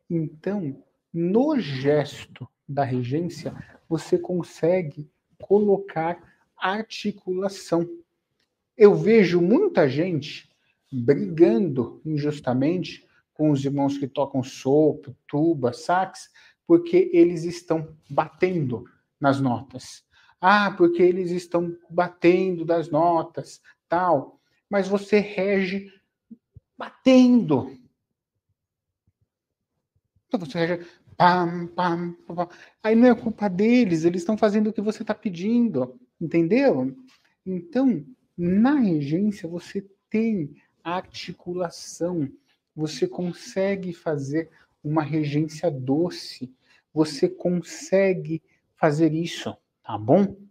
Então, no gesto da regência, você consegue colocar articulação. Eu vejo muita gente brigando injustamente com os irmãos que tocam sopro, tuba, sax, porque eles estão batendo nas notas. Ah, porque eles estão batendo das notas, tal. Mas você rege batendo. Então você rege pam, pam, pam, pam. Aí não é culpa deles, eles estão fazendo o que você está pedindo, entendeu? Então, na regência, você tem articulação, você consegue fazer uma regência doce, você consegue fazer isso, tá bom?